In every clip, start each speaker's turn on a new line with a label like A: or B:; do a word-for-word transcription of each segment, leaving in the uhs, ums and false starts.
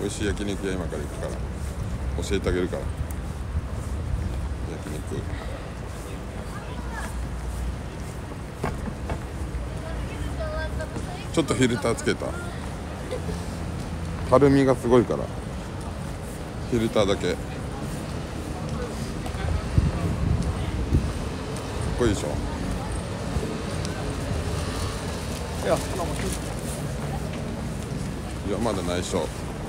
A: 美味しい焼肉屋今から行くから教えてあげるから。焼肉ちょっとフィルターつけた。たるみがすごいからフィルターだけ。かっこいいでしょ。
B: いや、
A: いやまだ内緒。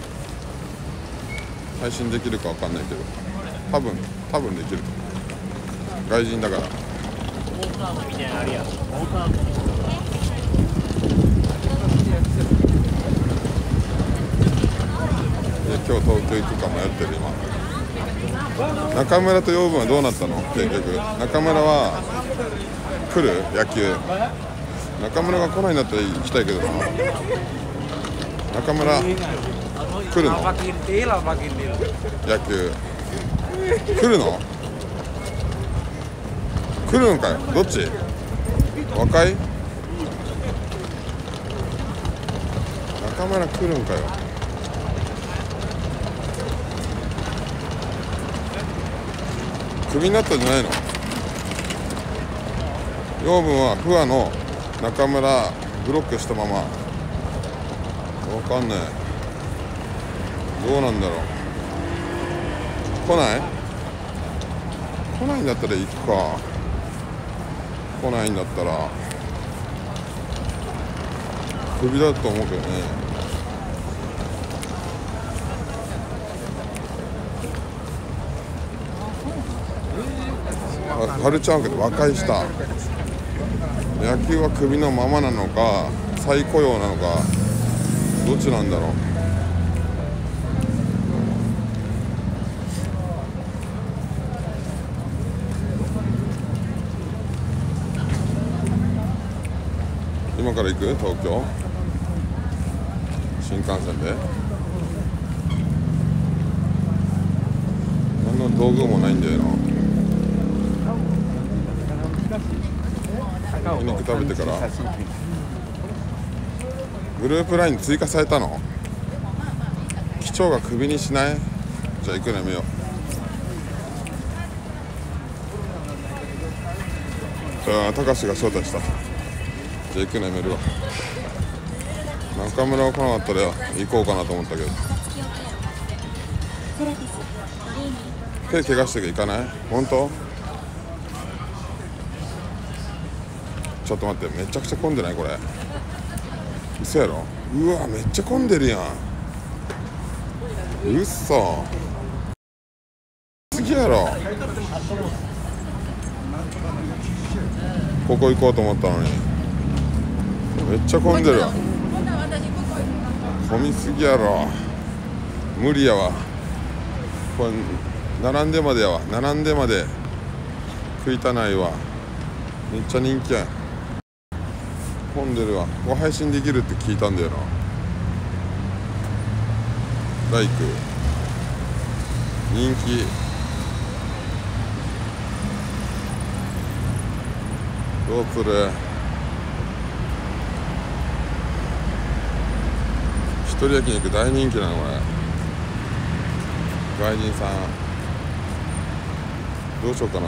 A: 配信できるかわかんないけど多分多分できる。外人だから。で今日東京行くか迷ってる今。中村と養分はどうなったの結局。中村は来る野球。中村が来ないんだったら行きたいけどな。中村来るの野球。来るの来るのかよ。どっち若い中村来るんかよ。クビになったんじゃないの。養分は不破の中村ブロックしたまま。わかんない。どうなんだろう。来ない来ないんだったら行くか。来ないんだったらクビだと思うけどね。はるちゃんけど和解した。野球はクビのままなのか再雇用なのかどっちなんだろう。今から行く東京新幹線で。何の道具もないんだよな。お肉食べてからグループライン追加されたの。機長がクビにしない。じゃあ行くのやめよう。じゃあ高志が招待した。じゃあ行くのやめるわ。中村が来なかったら行こうかなと思ったけど手怪我して行かない。本当。ちょっと待って、めちゃくちゃ混んでないこれ。嘘やろ。うわめっちゃ混んでるやん。うっそ次やろ。ここ行こうと思ったのにめっちゃ混んでるわ。混みすぎやろ。無理やわこれ。並んでまでやわ。並んでまで食いたないわ。めっちゃ人気やん。混んでるわ。ここ配信できるって聞いたんだよな。ライク人気。どうする。一人焼肉大人気なのこれ。外人さんどうしようかな。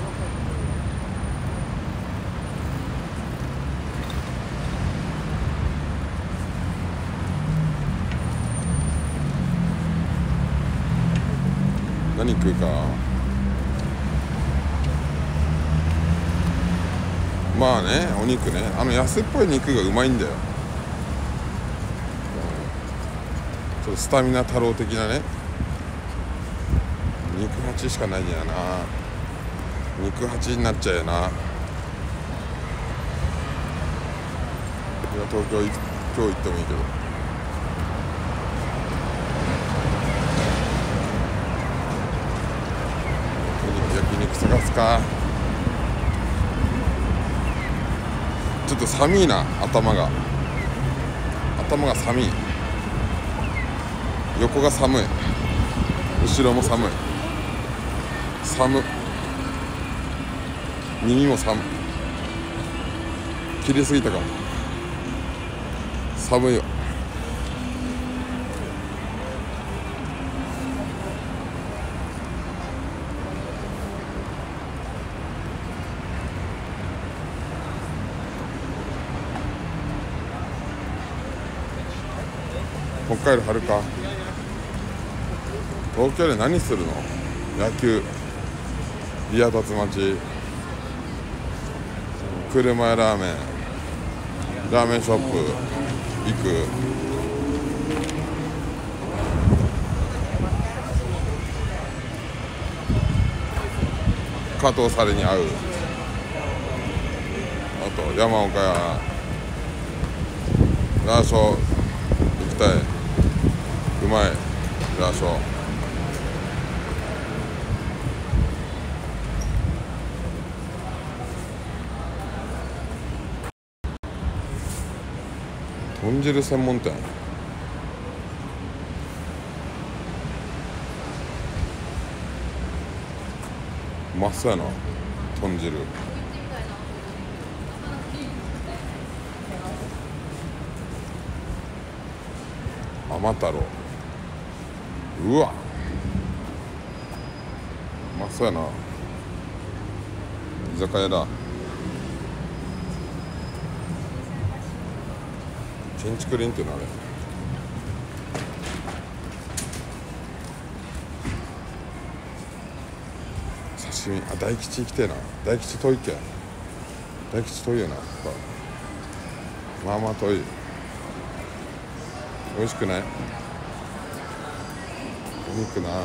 A: 何食うか。まあねお肉ね。あの安っぽい肉がうまいんだよ。ちょっとスタミナ太郎的なね。肉八しかないんやな。肉八になっちゃうよな。いや東京今日行ってもいいけど。焼肉探すか。ちょっと寒いな。頭が頭が寒い。横が寒い。後ろも寒い。寒。耳も寒い。切りすぎたかも。寒いよ。 北海道春か。東京で何するの？野球、ビア辰町、車やラーメン、ラーメンショップ行く。加藤サレに会う。あと山岡やラーショ行きたい。うまいラーショ。豚汁専門店。うまそうやな豚汁。甘太郎。うわうまそうやな。居酒屋だ。建築林っていうのあれ。刺身。あ、大吉行きてえな。大吉遠いっけ。大吉遠いよな。まあまあ遠い。美味しくない？お肉な。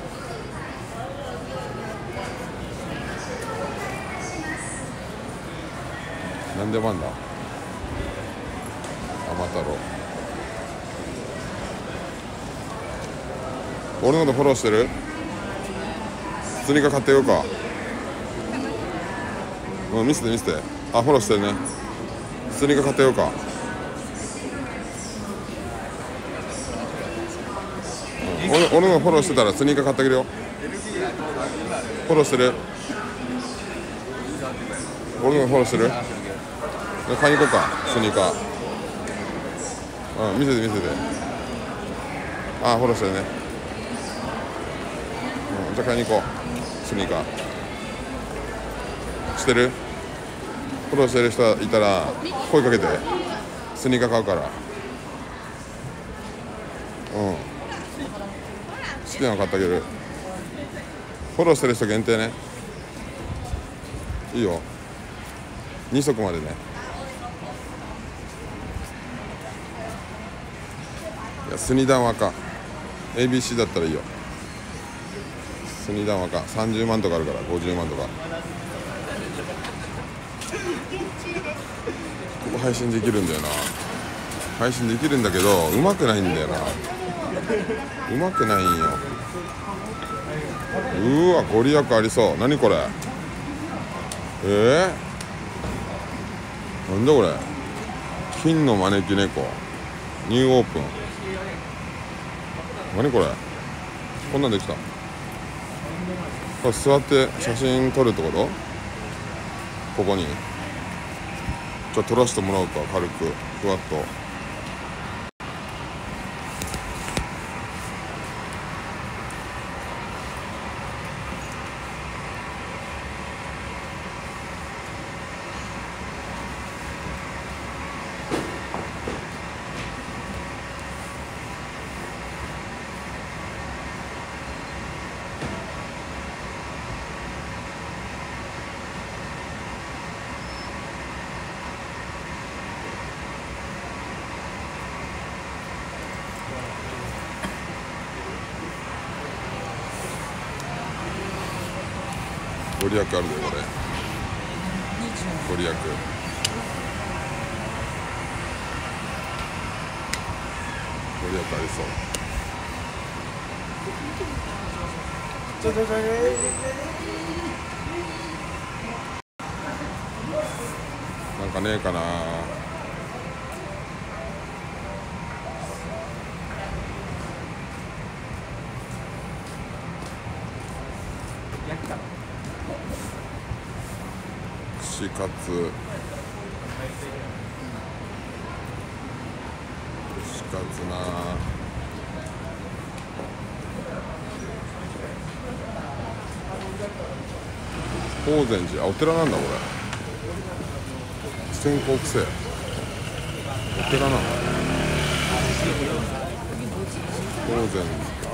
A: なんでもあんだ。甘太郎。俺のことフォローしてる？スニーカー買ってようか。うん、見せて見せて。あ、フォローしてるね。スニーカー買ってようか。うん、俺, 俺のフォローしてたらスニーカー買ってあげるよ。フォローしてる？俺のフォローしてる？買いに行こうか、スニーカー。うん、見せて見せて。あ、フォローしてるね。うん、じゃあ買いに行こう、スニーカー。してる？フォローしてる人いたら声かけて。スニーカー買うから。うん、好きなの買ってあげる。フォローしてる人限定ね。いいよ、に足までね。いや、スニダン若 エービーシー だったらいいよ。スニダン若さんじゅうまんとかあるから。ごじゅうまんとか。ここ配信できるんだよな。配信できるんだけどうまくないんだよな。うまくないんよ。うわ、ご利益ありそう。何これ。えー、なんだこれ。金の招き猫ニューオープン。何これ。こんなんできた。これ座って写真撮るってこと？ここにじゃあ撮らせてもらうか。軽くふわっと。ご利益あるでこれ。ご利益。ご利益ありそう。なんかねえかな。串カツ、串カツな。法善寺、あ、お寺なんだこれ。千石生お寺なの。 当然。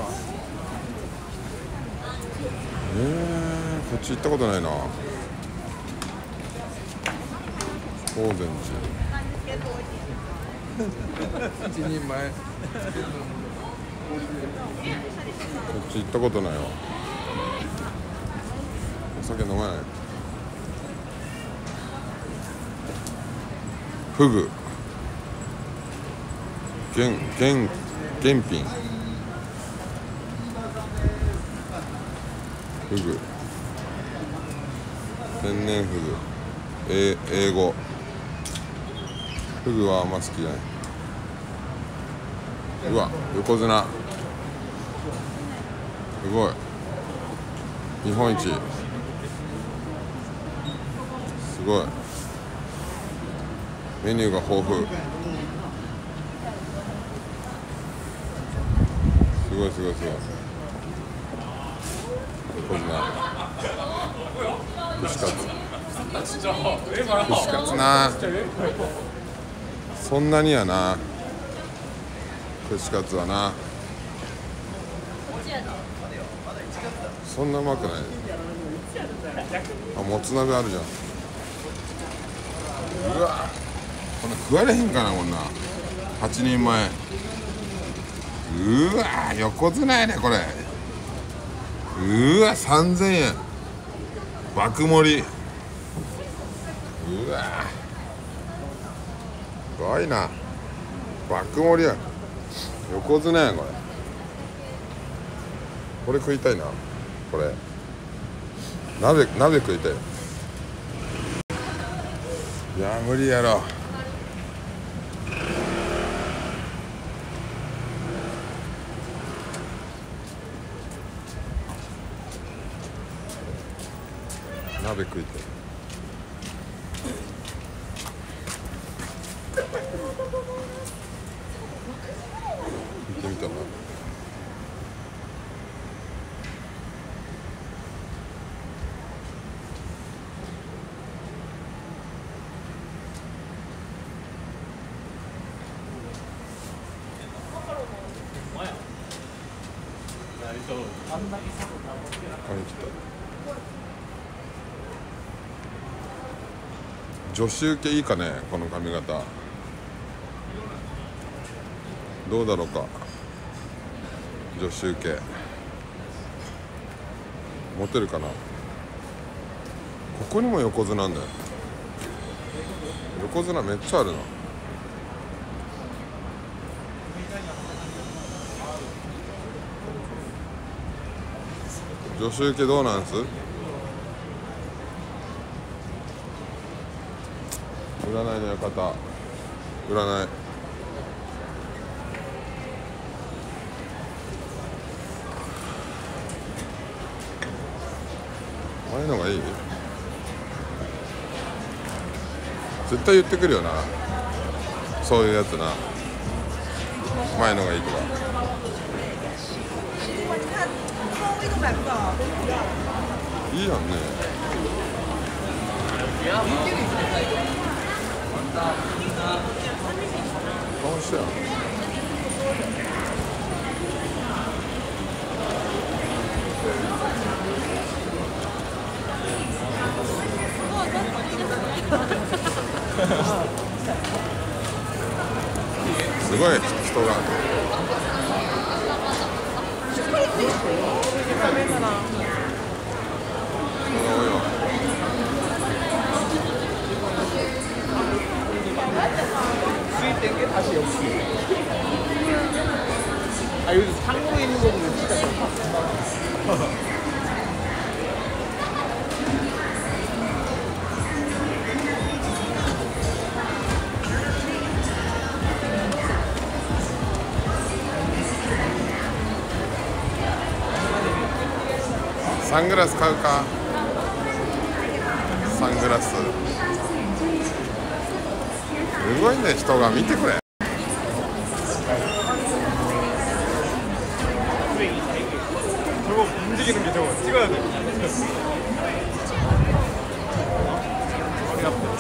A: えー、こっち行ったことないな。当然寺。
B: 一人前。
A: こっち行ったことないわ。お酒飲まない。フグ。原原原品。フグ。天然フグ。え英語。フグはあんま好きじゃない。うわ、横綱。すごい。日本一。すごい。メニューが豊富。すごいすごいすごい。横綱。串カツ。串カツな。そんなにやな。串カツはな。そんなうまくない。あ、もつ鍋あるじゃん。うわ、こんな食われへんかな、こんなはちにんまえ。うわ、横綱やねこれ。うわ、さんぜんえん爆盛り。うわ、すごいな。爆盛りや。横綱やんこれ。これ食いたいな。これ鍋鍋食いたい。いや無理やろ。鍋食いたい。見てみたな。髪切った。女子受けいいかね、この髪型。どうだろうか。女子受けモテるかな。ここにも横綱なんだよ。横綱めっちゃあるな。女子受けどうなんす？占いの館。占い。ああいうのがいい？絶対言ってくるよな。そういうやつな。前のがいいとか。いいやんね。顔してやん。すごい人が。多いわ。
B: 水天게 다시 여기. 아 여기 상호에 있는 거 보면 진짜 좋다.
A: 선글라스買うか。サングラスすごいね、人が。見てこれ。
B: 저거 움직이는 게 저거 찍어야 돼. 머리 아파.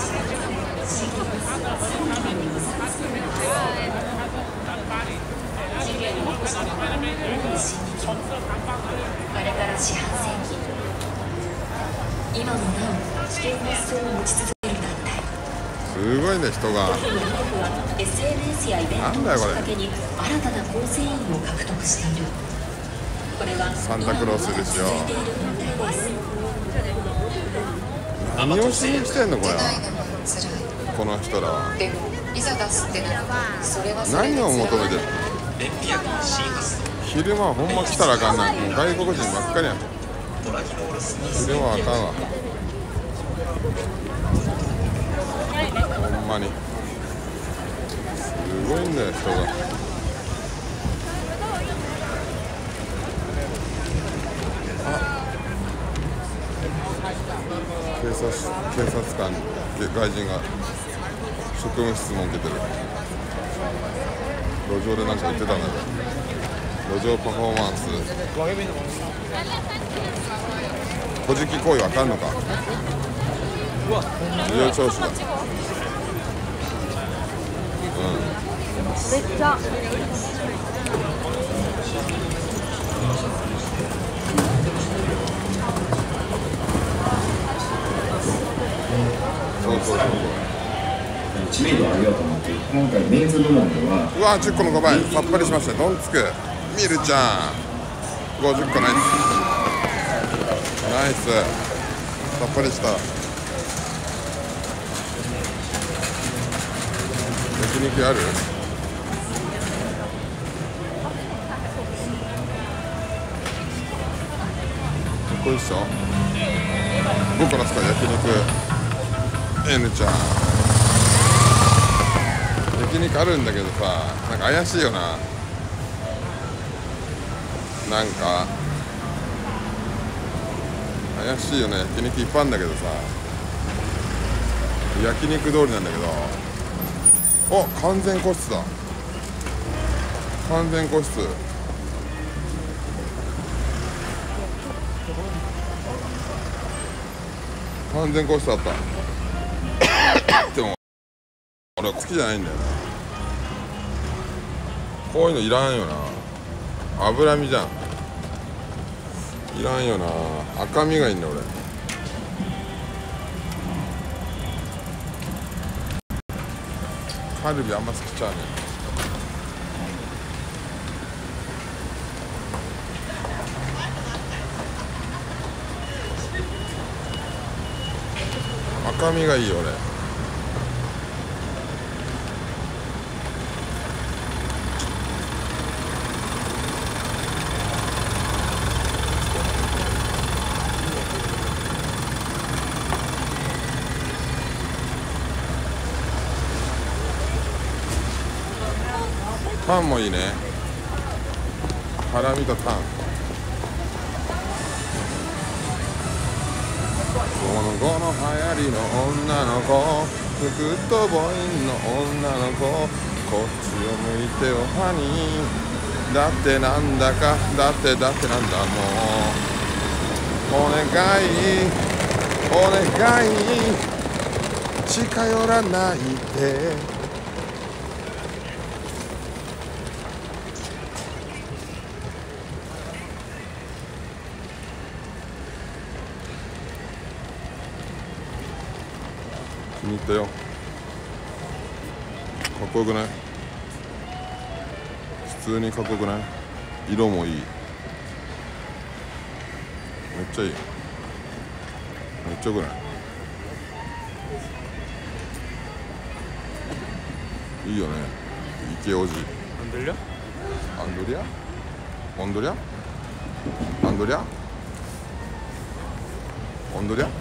C: 危険な思想を持ち続ける団体。
A: すごいね、人が。
C: 特に韓国は エスエヌエス やイベントをきっかけに新たな構成員を獲得している。これは
A: サンタクロースですよ。
C: 続いている問題です。
A: 何をしに来てんのこれは。
D: 出ないのも辛い。
A: この人らは
D: でもいざ出すってなるとそれはそれで
A: 何を求めてるの。昼間はほんま来たらあかんない。もう外国人ばっかりやん。昼間はあかんわ。ほんまにすごいんだよ、人が。あ、警察警察官、外人が職務質問受けてる。路上でなんか言ってたんだけど、路上パフォーマンス、こじき行為わかんのか。事情聴取だ。
B: めっちゃ
A: そうそうそうそう。
E: 知名度を上げようと思って今回メンズ部門では
A: うわ、じゅっこのごばい、さっぱりしました。どんつくみるちゃんごじゅっこナイスナイス、さっぱりした。焼肉ある？こいっしょ。ごこのすか焼肉 N ちゃん。焼肉あるんだけどさ、なんか怪しいよな。なんか怪しいよね。焼肉いっぱいあるんだけどさ、焼肉通りなんだけど、お、完全個室だ。完全個室。完全個室あったでも俺は好きじゃないんだよな。こういうのいらんよな。脂身じゃん。いらんよな。赤身がいいんだ俺。カルビあんま好きちゃうね。赤身がいいよ俺。タンもいいね。ハラミとタン。この後の流行りの女の子、フットボインの女の子、こっちを向いてよハニー。だってなんだか、だってだってなんだもう。お願いお願い近寄らないで。気に入ったよ。かっこよくない？普通にかっこよくない？色もいい。めっちゃいい。めっちゃよくない？いいよね。イケオジ。
B: アンドリア？
A: アンドリア？オンドリア？アンドリア？オンドリア？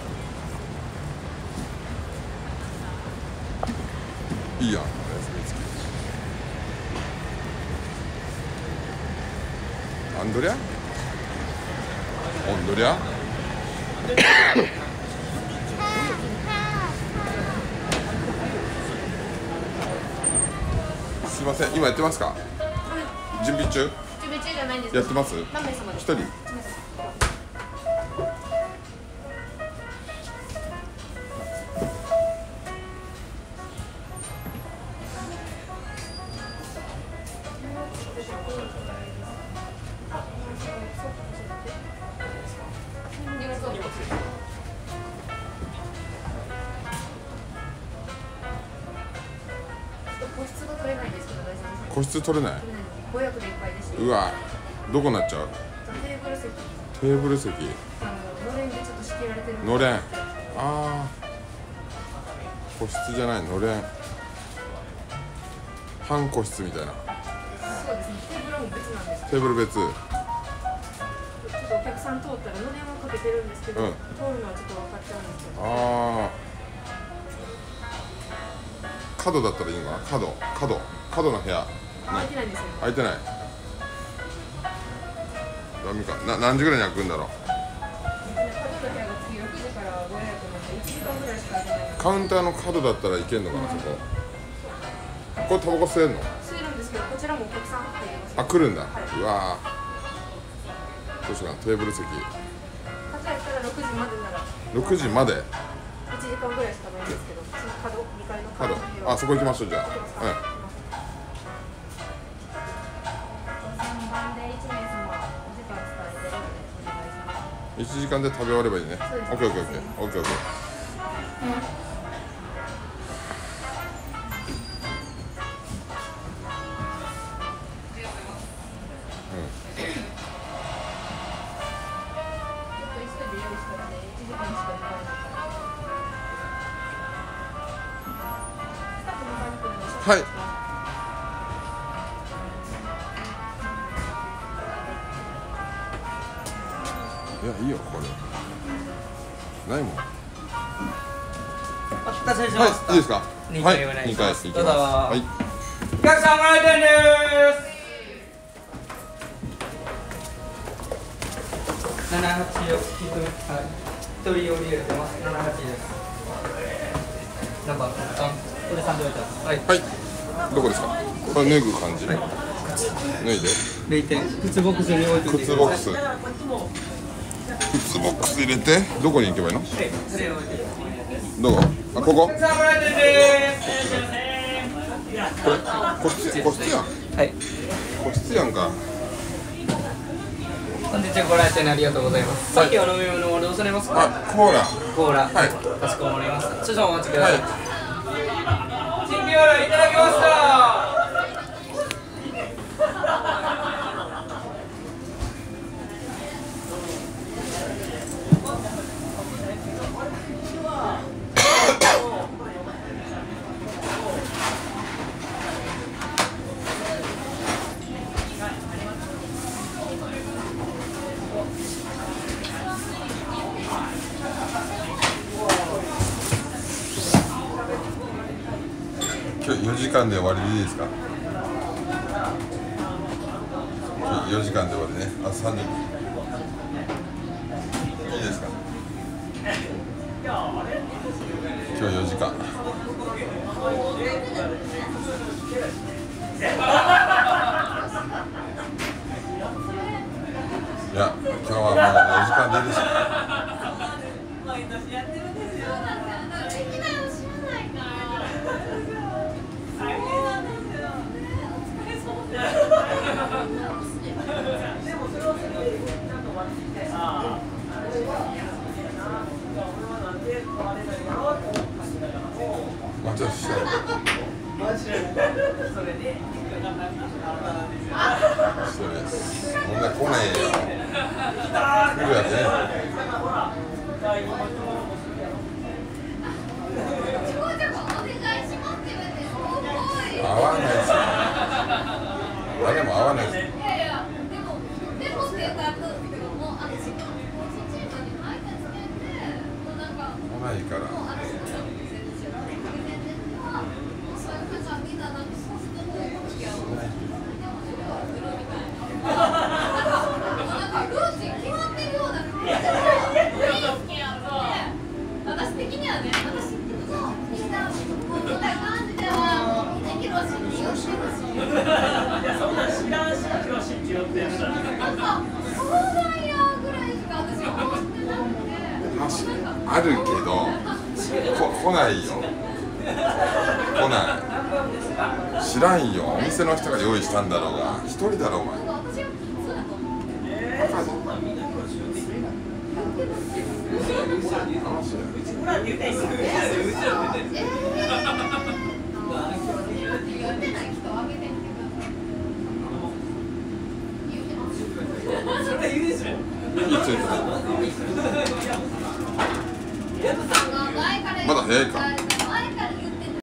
A: いいやん。アンドリア？オンドリア？すいません、今やってますか？準備中？
F: 準備中じゃないんです。
A: やってます？
F: 何名様ですか？
A: 一人。 個室取れない。
F: ご予約でいっぱいでした。
A: うわ、どこになっちゃう？
F: テーブル席。
A: テーブル席。
F: あののれんでちょっと仕切られてる。
A: のれん。ああ。個室じゃない、のれん。半個室みたいな。
F: そうですね。テーブルも別なんです。
A: テーブル別。
F: ちょっとお客さん通ったらのれんはかけてるんですけど、うん、通るのはちょっと分かっちゃうんですけど。ああ。
A: 角だったらいいのかな。角、角、角の部屋。
F: 空いてないんですよ。
A: 空いてない。ダメか。な、何時ぐらいに開くんだろう。カウンターの角だったらいけんのかな、そこ。これタバコ吸えるの？
F: 吸えるんですけど、こちらもお客さん入ります。
A: あ、来るんだ。
F: はい、
A: うわー。どうしようかな、テーブル席。
F: かやったらろくじまでなら。
A: ろくじまで。
F: いちじかんぐらいしかないんですけど、その角、にかいの
A: 角。あ、そこ行きましょう、じゃあ。うん。いちじかんで食べ終わればいいね。オッケーオッケーオッケーオッケーオッケー。はい。いや、いいよ、これ。ないもん。
B: お待たせしました。
A: はい、いいですか。
B: にかいお願いします。
A: はい、にかい行きます。はい。
B: お客さんご来店です。ななはちを一人、はい、一人用入れてます。ななはちです。ナンバーさん、これサンドイッチです。はい。
A: はい。どこですか。これ脱ぐ感じ。はい、脱いで。
B: 零点。靴ボックスに置いておいてください。
A: 靴ボックス。靴ボックス入れて、どこに行けばいいの？どこ？あ、ここ？これ、個室、個室やん。
B: はい。
A: 個室やんか。
B: 本日はご来店ありがとうございます。さっきお飲み物をどうされますか？
A: あ、コーラ。
B: コーラ。はい。かしこまりました。少々お待ちください。チンピオーラいただきました。
A: 今日よじかんで終わりでいいですか。今日よじかんで終わりね。あ、さんじゅっぷんいいですか。今日よじかん。いや、今日はもうよじかんでいいですか。またしたい。そうです。こんな来ないよ。来るやつね。合わないですよ。誰も合わないですよ。来ないから。
F: 私的にはね、私みんなこう見た感じではみんなヒロシに寄ってるし、いやそんな知らんしヒロシに寄ってるんだ。なんかそうなんやぐらいしか私は思ってなくて。
A: あるけどこ来ないよ。来ない。知らんよ。お店の人が用意したんだろうが、一人だろお前。 火ついてる。まだ早いか。